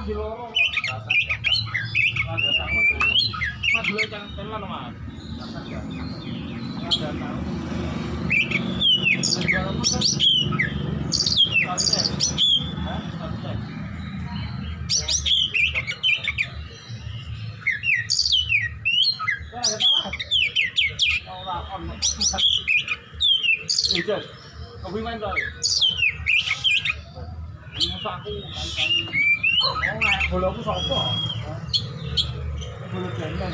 di lorong. Ada sama tuh. Mas dulu jangan telan mas. Ada tahu. Jual apa kan? Satu. Hah? Satu. Ya, ada tahu. Orang on. Udah. Kopi main rồi. Musa aku kali-kali. Oh, nggak bola aku sopo. Bola jendang.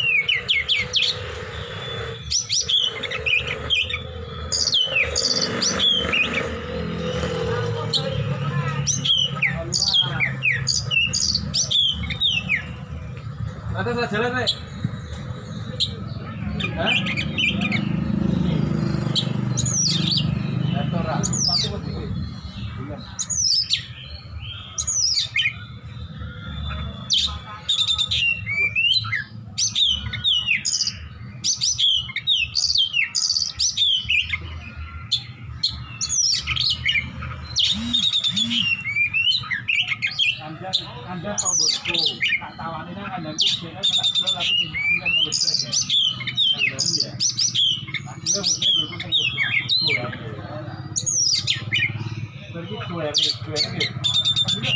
Nanti saya jalan, Nek. Hah? Restoran, pasti mesti. Iya. Anda tahu bosku, tak tawani nang kandangku, dia tak jual lagi tinggal ngurus saja. Kandangmu ya. Akhirnya mungkin gue pun bosku ya. Berarti dua ya, akhirnya